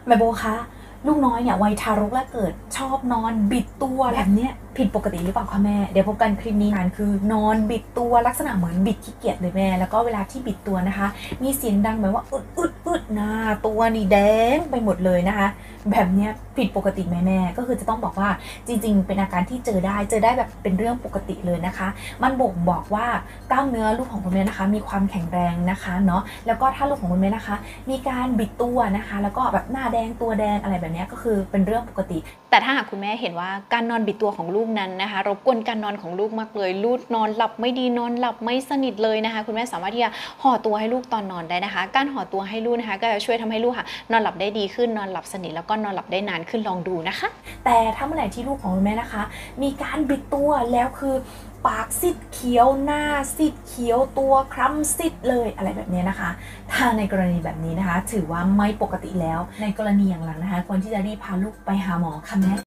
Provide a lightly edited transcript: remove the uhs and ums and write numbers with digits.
แม่โบคะลูกน้อยเนี่ยวัยทารกแรกเกิดชอบนอนบิดตัวแบบเนี้ยผิดปกติหรือเปล่าคะแม่เดี๋ยวพบกันคลิปนี้กันคือนอนบิดตัวลักษณะเหมือนบิดขี้เกียจเลยแม่แล้วก็เวลาที่บิดตัวนะคะมีเสียงดังแบบว่าอึดนะตัวนี่แดงไปหมดเลยนะคะแบบเนี้ยผิดปกติไหมแม่ก็คือจะต้องบอกว่าจริงๆเป็นอาการที่เจอได้แบบเป็นเรื่องปกติเลยนะคะมันบ่งบอกว่ากล้ามเนื้อลูกของคุณแม่นะคะมีความแข็งแรงนะคะเนาะแล้วก็ถ้าลูกของคุณแม่นะคะมีการบิดตัวนะคะแล้วก็แบบหน้าแดงตัวแดงอะไรแบบนี้ก็คือเป็นเรื่องปกติแต่ถ้าหากคุณแม่เห็นว่าการนอนบิดตัวของลูกนั้นนะคะรบกวนการนอนของลูกมากเลยลูกนอนหลับไม่ดีนอนหลับไม่สนิทเลยนะคะคุณแม่สามารถที่จะห่อตัวให้ลูกตอนนอนได้นะคะการห่อตัวให้ลูกนะคะก็จะช่วยทำให้ลูกค่ะนอนหลับได้ดีขึ้นนอนหลับสนิทแล้วก็นอนหลับได้นานขึ้นลองดูนะคะแต่ถ้าเมื่อไหร่ที่ลูกของคุณแม่นะคะมีการบิดตัวแล้วคือปากซีดเขียวหน้าซีดเขียวตัวคล้ำซีดเลยอะไรแบบนี้นะคะถ้าในกรณีแบบนี้นะคะถือว่าไม่ปกติแล้วในกรณีอย่างหลังนะคะควรที่จะรีบพาลูกไปหาหมอค่ะแม่